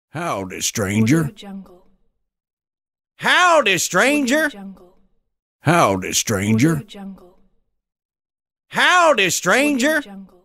Howdy, stranger. AudioJungle. Howdy, stranger. AudioJungle. Howdy, stranger. AudioJungle. Howdy, stranger. AudioJungle.